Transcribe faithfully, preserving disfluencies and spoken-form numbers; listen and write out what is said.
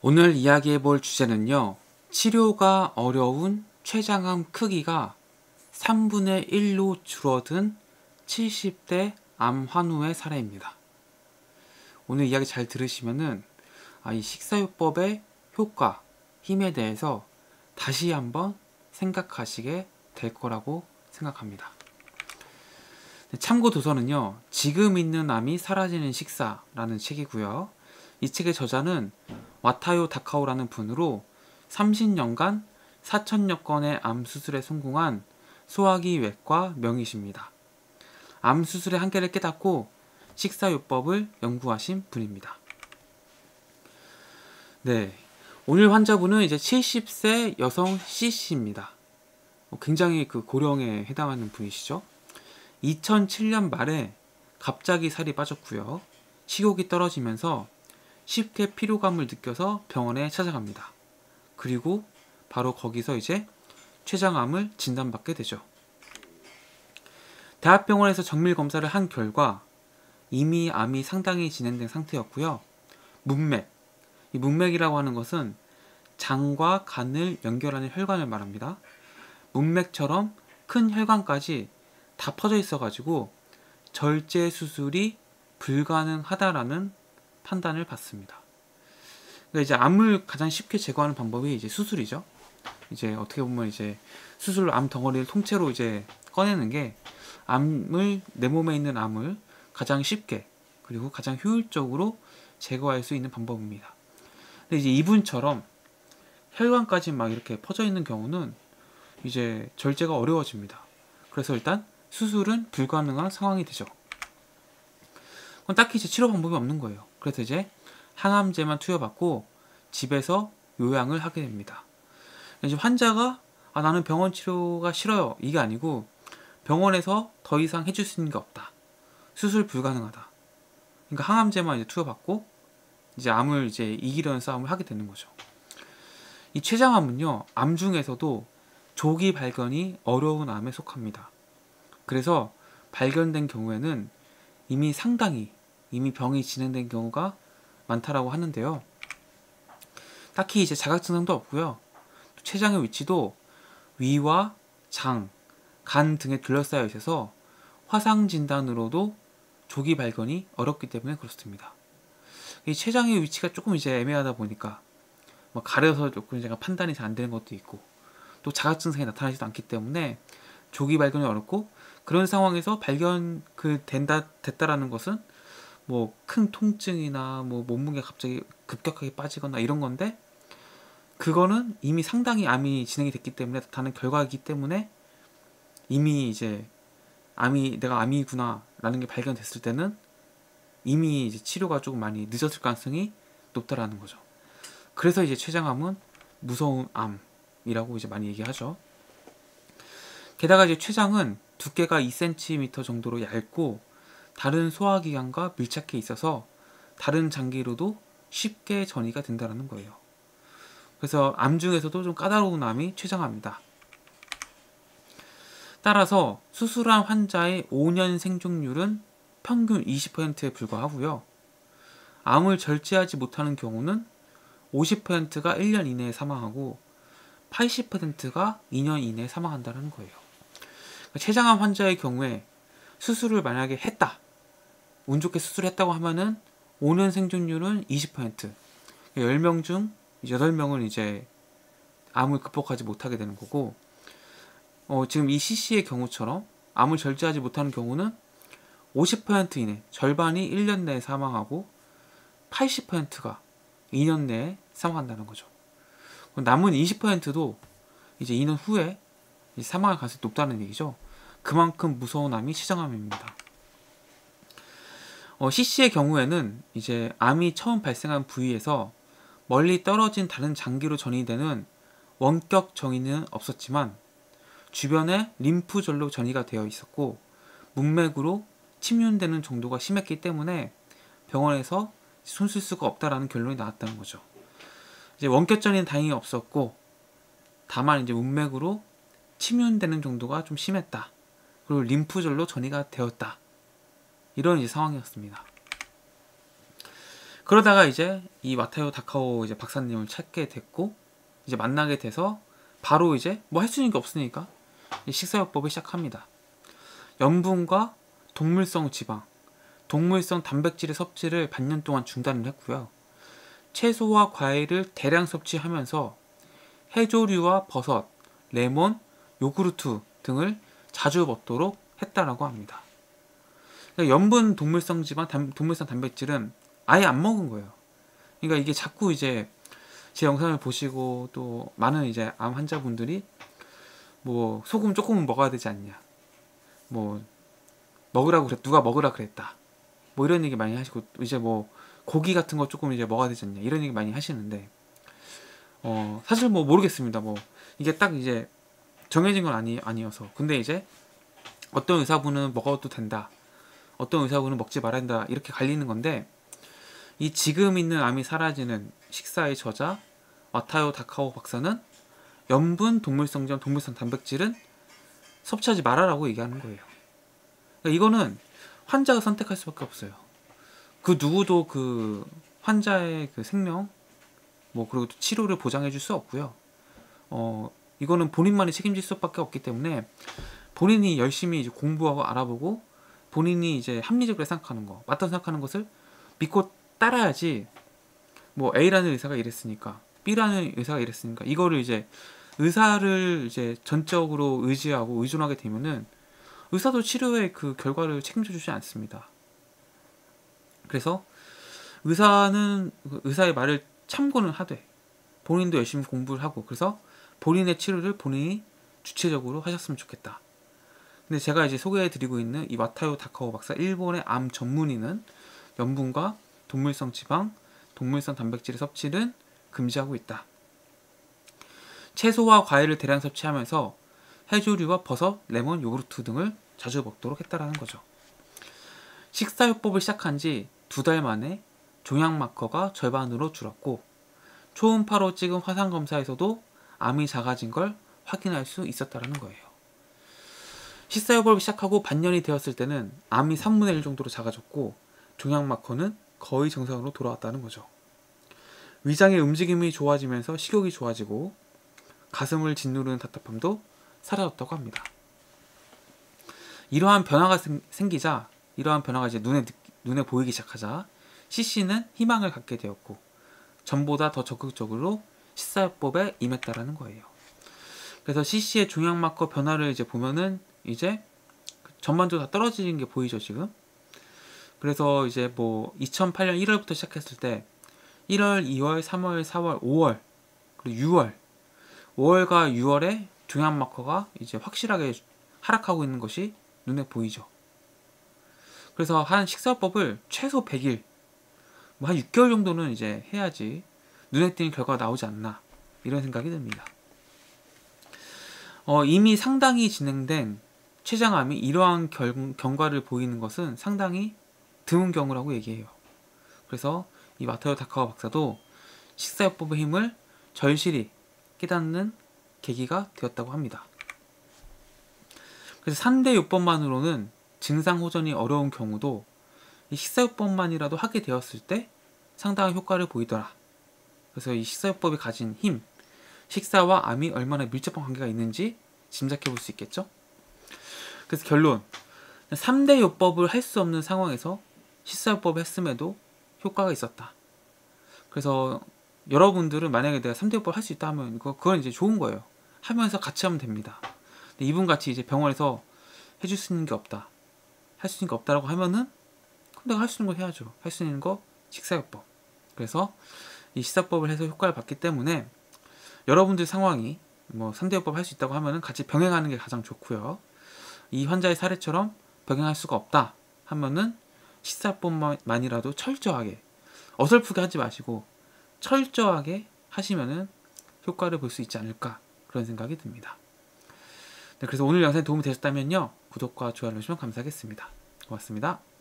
오늘 이야기해 볼 주제는요. 치료가 어려운 췌장암 크기가 삼분의 일로 줄어든 칠십 대 암 환우의 사례입니다. 오늘 이야기 잘 들으시면은 아, 이 식사요법의 효과, 힘에 대해서 다시 한번 생각하시게 될 거라고 생각합니다. 참고 도서는요. 지금 있는 암이 사라지는 식사라는 책이고요. 이 책의 저자는 와타요 다카오라는 분으로 삼십 년간 사천여 건의 암 수술에 성공한 소화기 외과 명의십니다. 암 수술의 한계를 깨닫고 식사요법을 연구하신 분입니다. 네, 오늘 환자분은 이제 칠십 세 여성 C씨입니다. 굉장히 그 고령에 해당하는 분이시죠. 이천칠 년 말에 갑자기 살이 빠졌고요. 식욕이 떨어지면서 쉽게 피로감을 느껴서 병원에 찾아갑니다. 그리고 바로 거기서 이제 췌장암을 진단받게 되죠. 대학병원에서 정밀 검사를 한 결과 이미 암이 상당히 진행된 상태였고요. 문맥, 이 문맥이라고 하는 것은 장과 간을 연결하는 혈관을 말합니다. 문맥처럼 큰 혈관까지 다 퍼져 있어가지고 절제 수술이 불가능하다라는 판단을 받습니다. 그러니까 이제 암을 가장 쉽게 제거하는 방법이 이제 수술이죠. 이제 어떻게 보면 이제 수술로 암 덩어리를 통째로 이제 꺼내는 게 암을 내 몸에 있는 암을 가장 쉽게 그리고 가장 효율적으로 제거할 수 있는 방법입니다. 근데 이제 이분처럼 혈관까지 막 이렇게 퍼져 있는 경우는 이제 절제가 어려워집니다. 그래서 일단 수술은 불가능한 상황이 되죠. 그럼 딱히 이제 치료 방법이 없는 거예요. 그래서 이제 항암제만 투여받고 집에서 요양을 하게 됩니다. 이제 환자가 아, 나는 병원 치료가 싫어요. 이게 아니고 병원에서 더 이상 해줄 수 있는 게 없다. 수술 불가능하다. 그러니까 항암제만 이제 투여받고 이제 암을 이제 이기려는 싸움을 하게 되는 거죠. 이 췌장암은요, 암 중에서도 조기 발견이 어려운 암에 속합니다. 그래서 발견된 경우에는 이미 상당히 이미 병이 진행된 경우가 많다라고 하는데요. 딱히 이제 자각 증상도 없고요. 췌장의 위치도 위와 장, 간 등에 둘러싸여 있어서 화상 진단으로도 조기 발견이 어렵기 때문에 그렇습니다. 이 췌장의 위치가 조금 이제 애매하다 보니까 뭐 가려서 조금 제가 판단이 잘 안 되는 것도 있고 또 자각 증상이 나타나지도 않기 때문에 조기 발견이 어렵고 그런 상황에서 발견 그 된다 됐다라는 것은 뭐 큰 통증이나 뭐 몸무게가 갑자기 급격하게 빠지거나 이런 건데 그거는 이미 상당히 암이 진행이 됐기 때문에 나타나는 결과이기 때문에 이미 이제 암이 내가 암이구나 라는 게 발견됐을 때는 이미 이제 치료가 조금 많이 늦었을 가능성이 높다라는 거죠. 그래서 이제 췌장암은 무서운 암이라고 이제 많이 얘기하죠. 게다가 이제 췌장은 두께가 이 센티미터 정도로 얇고 다른 소화기관과 밀착해 있어서 다른 장기로도 쉽게 전이가 된다는 거예요. 그래서 암 중에서도 좀 까다로운 암이 췌장암이다. 따라서 수술한 환자의 오 년 생존율은 평균 이십 퍼센트에 불과하고요. 암을 절제하지 못하는 경우는 오십 퍼센트가 일 년 이내에 사망하고 팔십 퍼센트가 이 년 이내에 사망한다는 거예요. 췌장암 환자의 경우에 수술을 만약에 했다. 운 좋게 수술했다고 하면은 오 년 생존율은 이십 퍼센트. 열 명 중 여덟 명은 이제 암을 극복하지 못하게 되는 거고, 어, 지금 이 C씨의 경우처럼 암을 절제하지 못하는 경우는 오십 퍼센트 이내, 절반이 일 년 내에 사망하고 팔십 퍼센트가 이 년 내에 사망한다는 거죠. 남은 이십 퍼센트도 이제 이 년 후에 사망할 가능성이 높다는 얘기죠. 그만큼 무서운 암이 췌장암입니다. 어, C씨의 경우에는 이제 암이 처음 발생한 부위에서 멀리 떨어진 다른 장기로 전이되는 원격 전이는 없었지만 주변에 림프절로 전이가 되어 있었고 문맥으로 침륜되는 정도가 심했기 때문에 병원에서 손 쓸 수가 없다라는 결론이 나왔다는 거죠. 이제 원격 전이는 다행히 없었고 다만 이제 문맥으로 침륜되는 정도가 좀 심했다. 그리고 림프절로 전이가 되었다. 이런 이제 상황이었습니다. 그러다가 이제 이 와타요 다카오 이제 박사님을 찾게 됐고 이제 만나게 돼서 바로 이제 뭐 할 수 있는 게 없으니까 식사요법을 시작합니다. 염분과 동물성 지방, 동물성 단백질의 섭취를 반년 동안 중단을 했고요. 채소와 과일을 대량 섭취하면서 해조류와 버섯, 레몬, 요구르트 등을 자주 먹도록 했다라고 합니다. 그러니까 염분, 동물성 지방, 단, 동물성 단백질은 아예 안 먹은 거예요. 그러니까 이게 자꾸 이제 제 영상을 보시고 또 많은 이제 암 환자분들이 뭐 소금 조금은 먹어야 되지 않냐, 뭐 먹으라고 그랬 누가 먹으라 그랬다, 뭐 이런 얘기 많이 하시고 이제 뭐 고기 같은 거 조금 이제 먹어야 되지 않냐 이런 얘기 많이 하시는데 어 사실 뭐 모르겠습니다. 뭐 이게 딱 이제 정해진 건 아니 아니어서 근데 이제 어떤 의사분은 먹어도 된다, 어떤 의사분은 먹지 말아야 된다 이렇게 갈리는 건데 이 지금 있는 암이 사라지는 식사의 저자 와타요 다카오 박사는 염분, 동물성전, 동물성 단백질은 섭취하지 말아라고 얘기하는 거예요. 그러니까 이거는 환자가 선택할 수밖에 없어요. 그 누구도 그 환자의 그 생명 뭐 그리고 또 치료를 보장해 줄 수 없고요. 어 이거는 본인만이 책임질 수밖에 없기 때문에 본인이 열심히 이제 공부하고 알아보고 본인이 이제 합리적으로 생각하는 거, 맞다고 생각하는 것을 믿고 따라야지. 뭐 A라는 의사가 이랬으니까 B라는 의사가 이랬으니까 이거를 이제 의사를 이제 전적으로 의지하고 의존하게 되면은 의사도 치료의 그 결과를 책임져 주지 않습니다. 그래서 의사는 의사의 말을 참고는 하되 본인도 열심히 공부를 하고 그래서 본인의 치료를 본인이 주체적으로 하셨으면 좋겠다. 근데 제가 이제 소개해드리고 있는 이 와타요 다카오 박사 일본의 암 전문의는 염분과 동물성 지방, 동물성 단백질의 섭취는 금지하고 있다. 채소와 과일을 대량 섭취하면서 해조류와 버섯, 레몬, 요구르트 등을 자주 먹도록 했다라는 거죠. 식사요법을 시작한 지 두 달 만에 종양 마커가 절반으로 줄었고 초음파로 찍은 화상 검사에서도 암이 작아진 걸 확인할 수 있었다는 거예요. 식사요법을 시작하고 반년이 되었을 때는 암이 삼분의 일 정도로 작아졌고 종양 마커는 거의 정상으로 돌아왔다는 거죠. 위장의 움직임이 좋아지면서 식욕이 좋아지고 가슴을 짓누르는 답답함도 사라졌다고 합니다. 이러한 변화가 생, 생기자 이러한 변화가 이제 눈에, 눈에 보이기 시작하자 씨씨는 희망을 갖게 되었고 전보다 더 적극적으로 식사요법에 임했다라는 거예요. 그래서 씨씨의 종양마커 변화를 이제 보면은 이제 전반적으로 다 떨어지는 게 보이죠 지금. 그래서 이제 뭐 이천팔 년 일월부터 시작했을 때 일월, 이월, 삼월, 사월, 오월 그리고 유월 오월과 유월에 종양마커가 이제 확실하게 하락하고 있는 것이 눈에 보이죠. 그래서 한 식사요법을 최소 백 일, 뭐 한 육 개월 정도는 이제 해야지 눈에 띄는 결과가 나오지 않나 이런 생각이 듭니다. 어, 이미 상당히 진행된 췌장암이 이러한 결, 경과를 보이는 것은 상당히 드문 경우라고 얘기해요. 그래서 이 와타요 다카오 박사도 식사요법의 힘을 절실히 깨닫는 계기가 되었다고 합니다. 그래서 삼 대 요법만으로는 증상 호전이 어려운 경우도 이 식사요법만이라도 하게 되었을 때 상당한 효과를 보이더라. 그래서 이 식사요법이 가진 힘, 식사와 암이 얼마나 밀접한 관계가 있는지 짐작해 볼 수 있겠죠? 그래서 결론, 삼 대 요법을 할 수 없는 상황에서 식사요법을 했음에도 효과가 있었다. 그래서 여러분들은 만약에 내가 삼 대 요법을 할 수 있다 하면 그건 이제 좋은 거예요. 하면서 같이 하면 됩니다. 근데 이분같이 이제 병원에서 해줄 수 있는 게 없다, 할 수 있는 게 없다라고 하면은 그럼 내가 할 수 있는 거 해야죠. 할 수 있는 거 식사요법. 그래서 이 식사법을 해서 효과를 받기 때문에 여러분들 상황이 뭐 삼 대 요법 할 수 있다고 하면은 같이 병행하는 게 가장 좋고요. 이 환자의 사례처럼 병행할 수가 없다 하면은 식사법만이라도 철저하게, 어설프게 하지 마시고 철저하게 하시면은 효과를 볼 수 있지 않을까 그런 생각이 듭니다. 네, 그래서 오늘 영상이 도움이 되셨다면요 구독과 좋아요 눌러주시면 감사하겠습니다. 고맙습니다.